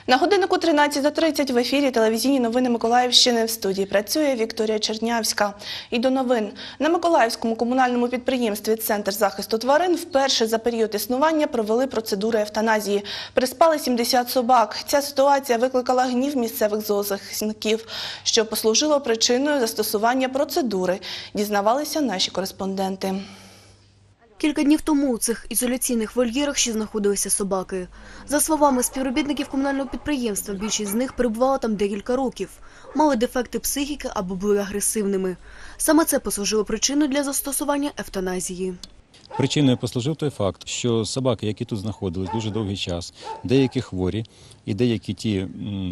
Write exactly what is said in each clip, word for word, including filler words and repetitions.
На годиннику тринадцята тридцять в ефірі телевізійні новини Миколаївщини. В студії працює Вікторія Чернявська. І до новин. На Миколаївському комунальному підприємстві «Центр захисту тварин» вперше за період існування провели процедуру евтаназії. Приспали сімдесят собак. Ця ситуація викликала гнів місцевих зоозахисників, що послужило причиною застосування процедури, дізнавалися наші кореспонденти. Кілька днів тому у цих ізоляційних вольєрах ще знаходилися собаки. За словами співробітників комунального підприємства, більшість з них перебувала там декілька років, мали дефекти психіки або були агресивними. Саме це послужило причиною для застосування евтаназії. Причиною послужив той факт, що собаки, які тут знаходились дуже довгий час, деякі хворі і деякі ті,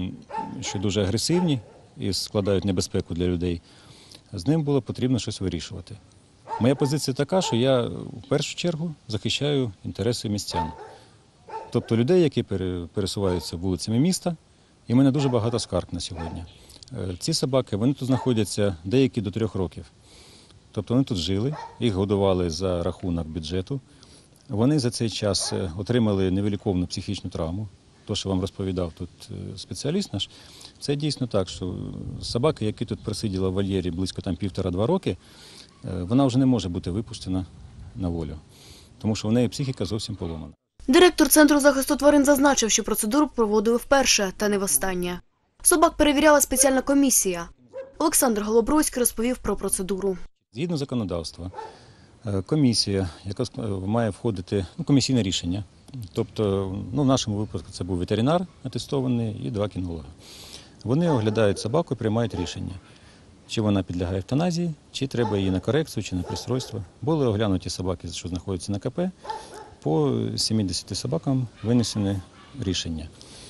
що дуже агресивні і складають небезпеку для людей, з ним було потрібно щось вирішувати. Моя позиція така, що я в першу чергу захищаю інтереси містян. Тобто людей, які пересуваються вулицями міста, і в мене дуже багато скарг на сьогодні. Ці собаки, вони тут знаходяться деякі до трьох років. Тобто вони тут жили, їх годували за рахунок бюджету. Вони за цей час отримали невиліковну психічну травму. То, що вам розповідав тут спеціаліст наш, це дійсно так, що собака, яка тут просиділа в вольєрі близько там півтора-два роки, вона вже не може бути випущена на волю, тому що в неї психіка зовсім поломана. Директор Центру захисту тварин зазначив, що процедуру проводили вперше, та не востаннє. Собак перевіряла спеціальна комісія. Олександр Голобройський розповів про процедуру. Згідно законодавства, комісія, яка має входити, ну, комісійне рішення, тобто, ну, в нашому випадку це був ветеринар атестований і два кінолога. Вони оглядають собаку і приймають рішення, чи вона підлягає евтаназії, чи треба її на корекцію, чи на пристройство. Були оглянуті собаки, що знаходяться на КП, по сімдесяти собакам винесені рішення.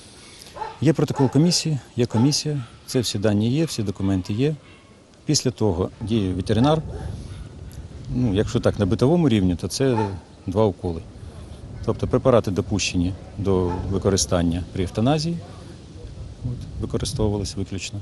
Є протокол комісії, є комісія, це всі дані є, всі документи є. Після того діє ветеринар, ну, якщо так на битовому рівні, то це два уколи. Тобто препарати допущені до використання при евтаназії, от, використовувалися виключно.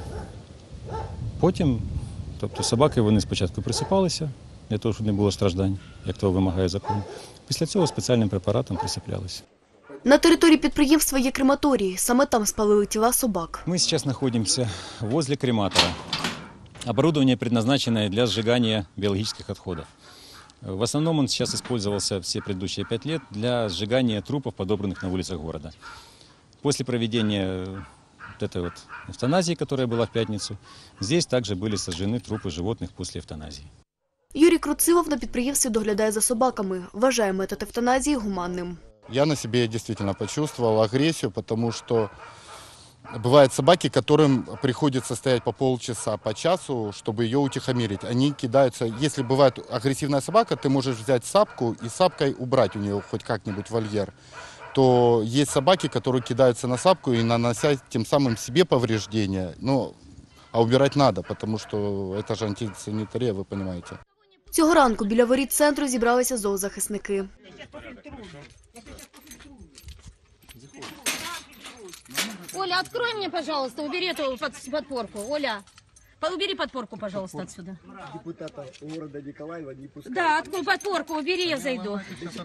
Потім, тобто собаки, вони спочатку присипалися, для того, щоб не було страждань, як того вимагає закон. Після цього спеціальним препаратом присиплялися. На території підприємства є крематорій, саме там спалили тіла собак. Мы сейчас находимся возле крематора. Оборудование, предназначенное для сжигания биологических отходов. В основном он сейчас использовался все предыдущие пять лет для сжигания трупов, подобранных на улицах города. После проведения вот этой вот эвтаназии, которая была в пятницу, здесь также были сожжены трупы животных после эвтаназии. Юрій Круцилов на підприємстві доглядає за собаками, вважає метод евтаназії гуманним. Я на себе действительно почувствовал агрессию, потому что бывают собаки, которым приходится стоять по полчаса, по часу, чтобы ее утихомирить. Они кидаются, если бывает агрессивная собака, ты можешь взять сапку и сапкой убрать у нее хоть как-нибудь вольер. То есть собаки, которые кидаются на сапку и наносят тем самым себе повреждения. Ну, а убирать надо, потому что это же антисанитария, вы понимаете. Цього ранку біля воріт центру зібралися зоозахисники. Оля, открой мне, пожалуйста, убери эту подпорку. Оля, убери подпорку, пожалуйста, отсюда. Депутата города Николаева не пускают. Да, открой подпорку, убери, я зайду.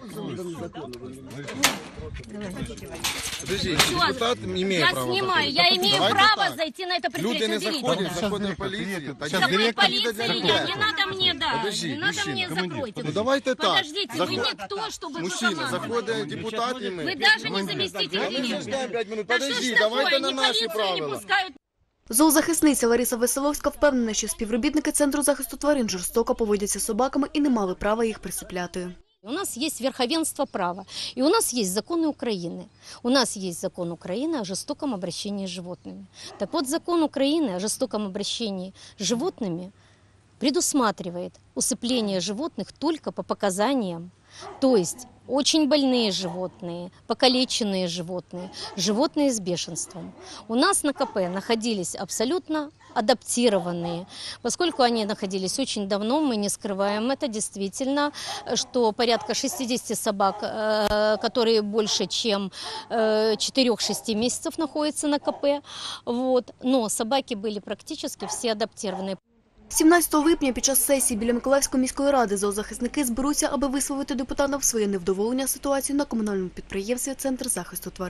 Подожди, Всё, депутат имеет я право. снимаю, я имею Давайте право так. зайти на это Люди предприятие. не Уберите заходят, это. заходит полиция. Заходит полиция или нет? Не надо мне, да. Подожди, Не надо мужчина, мне, закройте. Ну давайте так. Подождите, вы никто, чтобы Мужчина, вы заходит депутат и мы. Вы даже не заместитель Мы директора. ждем пять минут. Да что ж Подожди, такое, давайте на они наши полицию не правила. пускают. Зоозахисниця Лариса Веселовська впевнена, що співробітники Центру захисту тварин жорстоко поводяться з собаками і не мали права їх присипляти. У нас есть верховенство права, и у нас есть законы Украины. У нас есть закон Украины о жестоком обращении с животными. Так вот, закон Украины о жестоком обращении с животными предусматривает усыпление животных только по показаниям, то есть очень больные животные, покалеченные животные, животные с бешенством. У нас на КП находились абсолютно адаптированные. Поскольку они находились очень давно, мы не скрываем это действительно, что порядка шестидесяти собак, которые больше чем четырех-шести месяцев находятся на КП. Вот. Но собаки были практически все адаптированы. сімнадцятого липня під час сесії біля Миколаївської міської ради зоозахисники зберуться, аби висловити депутатам своє невдоволення ситуацією на комунальному підприємстві «Центр захисту тварин».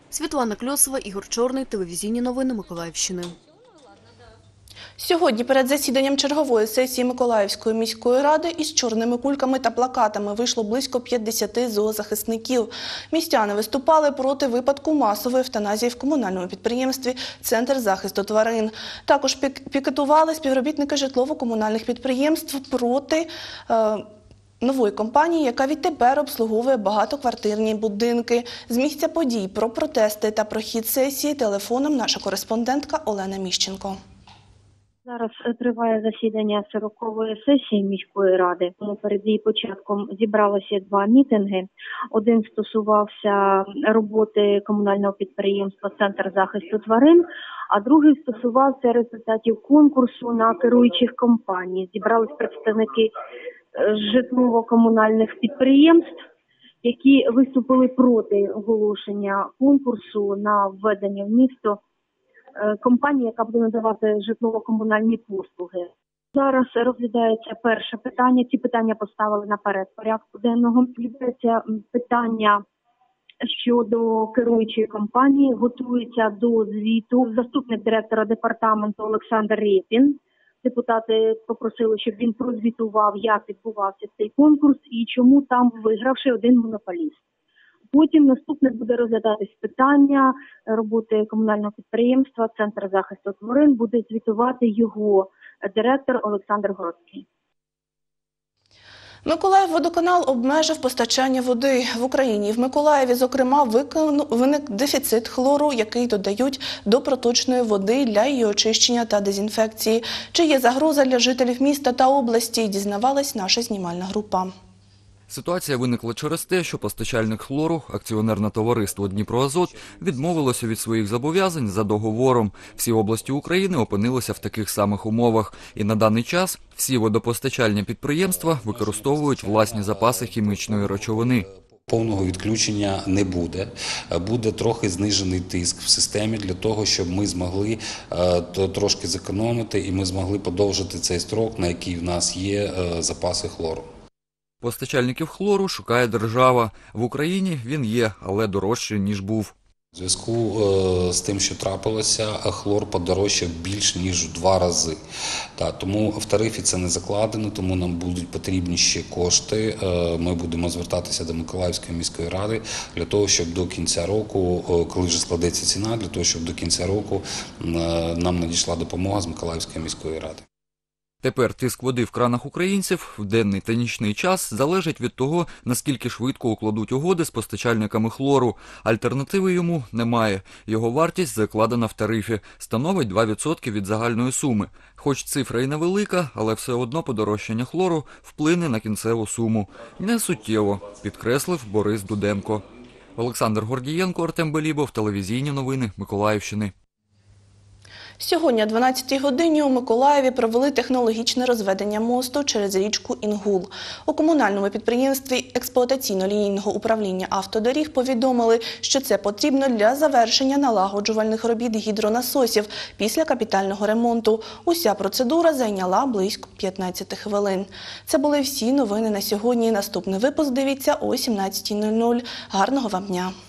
Світлана Кльосова, Ігор Чорний, телевізійні новини Миколаївщини. Сьогодні перед засіданням чергової сесії Миколаївської міської ради із чорними кульками та плакатами вийшло близько п'ятдесяти зоозахисників. Містяни виступали проти випадку масової евтаназії в комунальному підприємстві «Центр захисту тварин». Також пікетували співробітники житлово-комунальних підприємств проти е, нової компанії, яка відтепер обслуговує багатоквартирні будинки. З місця подій про протести та про хід сесії телефоном наша кореспондентка Олена Міщенко. Зараз триває засідання сорокової сесії міської ради. Перед її початком зібралися два мітинги. Один стосувався роботи комунального підприємства «Центр захисту тварин», а другий стосувався результатів конкурсу на керуючих компаній. Зібрались представники житлово-комунальних підприємств, які виступили проти оголошення конкурсу на введення в місто компанії, яка буде надавати житлово-комунальні послуги. Зараз розглядається перше питання. Ці питання поставили наперед порядку денного. Розглядається питання щодо керуючої компанії. Готується до звіту заступник директора департаменту Олександр Рєпін. Депутати попросили, щоб він прозвітував, як відбувався цей конкурс і чому там вигравши один монополіст. Потім наступне буде розглядатись питання роботи комунального підприємства «Центр захисту тварин», буде звітувати його директор Олександр Городський. Миколаївводоканал обмежив постачання води. В Україні в Миколаєві, зокрема, виник дефіцит хлору, який додають до проточної води для її очищення та дезінфекції. Чи є загроза для жителів міста та області, дізнавалась наша знімальна група. Ситуація виникла через те, що постачальник хлору, акціонерне товариство «Дніпроазот», відмовилося від своїх зобов'язань за договором. Всі області України опинилися в таких самих умовах. І на даний час всі водопостачальні підприємства використовують власні запаси хімічної речовини. Повного відключення не буде. Буде трохи знижений тиск в системі для того, щоб ми змогли е, трошки зекономити і ми змогли подовжити цей строк, на який в нас є е, запаси хлору. Постачальників хлору шукає держава. В Україні він є, але дорожче, ніж був. У зв'язку е, з тим, що трапилося, хлор подорожчав більш ніж в два рази. Та, тому в тарифі це не закладено, тому нам будуть потрібні ще кошти. Е, ми будемо звертатися до Миколаївської міської ради для того, щоб до кінця року, е, коли вже складеться ціна, для того, щоб до кінця року е, нам надійшла допомога з Миколаївської міської ради. Тепер тиск води в кранах українців в денний та нічний час залежить від того, наскільки швидко укладуть угоди з постачальниками хлору. Альтернативи йому немає. Його вартість закладена в тарифі, становить два відсотки від загальної суми. Хоч цифра і невелика, але все одно подорожчання хлору вплине на кінцеву суму. Не суттєво, підкреслив Борис Дуденко. Олександр Гордієнко, Артем Белібов, телевізійні новини Миколаївщини. Сьогодні о дванадцятій годині у Миколаєві провели технологічне розведення мосту через річку Інгул. У комунальному підприємстві експлуатаційно-лінійного управління автодоріг повідомили, що це потрібно для завершення налагоджувальних робіт гідронасосів після капітального ремонту. Уся процедура зайняла близько п'ятнадцяти хвилин. Це були всі новини на сьогодні. Наступний випуск дивіться о сімнадцятій нуль нуль. Гарного вам дня!